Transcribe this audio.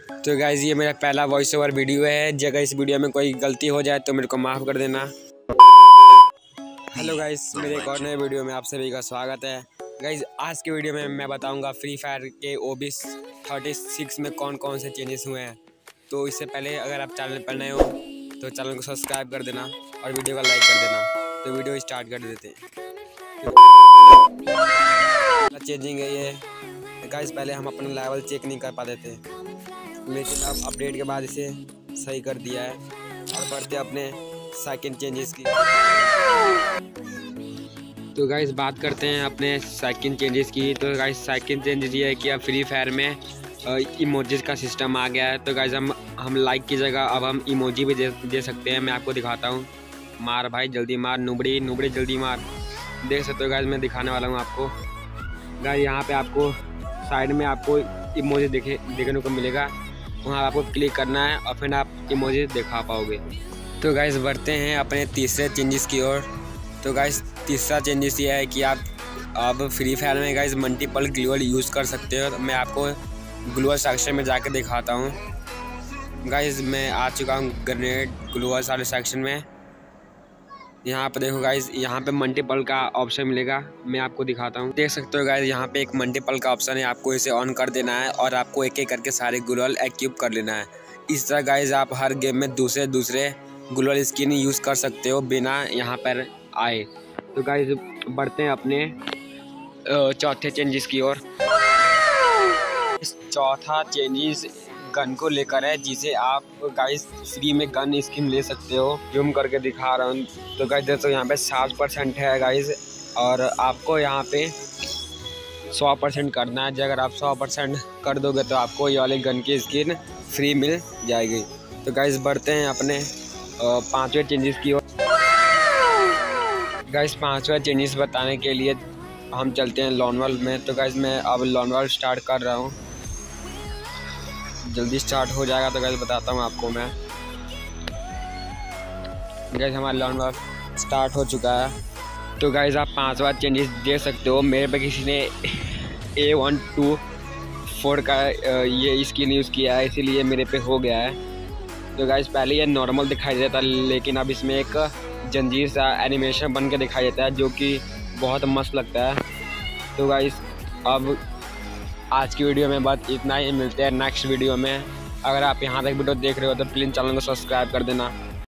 तो गाइज़ ये मेरा पहला वॉइस ओवर वीडियो है। अगर इस वीडियो में कोई गलती हो जाए तो मेरे को माफ़ कर देना। हेलो गाइज़, मेरे एक और नए वीडियो में आप सभी का स्वागत है। गाइज़ आज के वीडियो में मैं बताऊंगा फ्री फायर के OBS 36 में कौन कौन से चेंजेस हुए हैं। तो इससे पहले अगर आप चैनल पर नए हो तो चैनल को सब्सक्राइब कर देना और वीडियो को लाइक कर देना। तो वीडियो स्टार्ट कर देते हैं। चेंजिंग है ये गाइज़, पहले हम अपना लेवल चेक नहीं कर पाते थे, लेकिन अब अपडेट के बाद इसे सही कर दिया है। और बढ़ते अपने सेकंड चेंजेस की। तो गाइस बात करते हैं अपने सेकंड चेंजेस की। तो गाइस सेकंड चेंजेस ये है कि अब फ्री फायर में इमोजीज का सिस्टम आ गया है। तो गाइस हम लाइक की जगह अब हम इमोजी भी दे सकते हैं। मैं आपको दिखाता हूँ। मार भाई जल्दी मार, नुबड़ी नुबड़ी जल्दी मार। देख सकते हो गाइस, मैं दिखाने वाला हूँ आपको। गाइस यहाँ पे आपको साइड में आपको इमोजी देखने को मिलेगा, वहाँ आपको क्लिक करना है और फिर आप इमोजी दिखा पाओगे। तो गाइस बढ़ते हैं अपने तीसरे चेंजेस की ओर। तो गाइस तीसरा चेंजेस ये है कि आप अब फ्री फायर में गाइस मल्टीपल ग्लूअल यूज़ कर सकते हो। मैं आपको ग्लूअल सेक्शन में जाकर दिखाता हूँ। गाइस मैं आ चुका हूँ ग्रेनेड ग्लूअल सारे सेक्शन में। यहाँ पे देखो गाइस, यहाँ पे मल्टीपल का ऑप्शन मिलेगा। मैं आपको दिखाता हूँ। देख सकते हो गाइस, यहाँ पे एक मल्टीपल का ऑप्शन है। आपको इसे ऑन कर देना है और आपको एक एक करके सारे ग्लूअल एक्टिव कर लेना है। इस तरह गाइस आप हर गेम में दूसरे ग्लूअल स्किन यूज़ कर सकते हो बिना यहाँ पर आए। तो गाइस बढ़ते हैं अपने चौथे चेंजेस की ओर। चौथा चेंजेस गन को लेकर है, जिसे आप गाइस फ्री में गन स्किन ले सकते हो। जूम करके दिखा रहा हूँ। तो गाइस देखो यहाँ पे 7% है गाइस, और आपको यहाँ पे 100% करना है। अगर आप 100% कर दोगे तो आपको ये वाले गन की स्किन फ्री मिल जाएगी। तो गाइस बढ़ते हैं अपने पांचवें चेंजेस की ओर। गाइस पांचवा चेंजेस बताने के लिए हम चलते हैं लॉनवॉल में। तो गाइस मैं अब लॉनवॉल स्टार्ट कर रहा हूँ। जल्दी स्टार्ट हो जाएगा तो गाइस बताता हूँ आपको मैं। गाइस हमारा लॉनवॉल स्टार्ट हो चुका है। तो गाइस आप पांचवा चेंजेस देख सकते हो। मेरे पे किसी ने A124 का ये स्किन यूज़ किया है, इसीलिए मेरे पे हो गया है। तो गाइस पहले ये नॉर्मल दिखाई देता है, लेकिन अब इसमें एक जंजीर सा एनिमेशन बन के दिखाई देता है, जो कि बहुत मस्त लगता है। तो गाइस अब आज की वीडियो में बस इतना ही। मिलते हैं नेक्स्ट वीडियो में। अगर आप यहाँ तक वीडियो देख रहे हो तो प्लीज़ चैनल को सब्सक्राइब कर देना।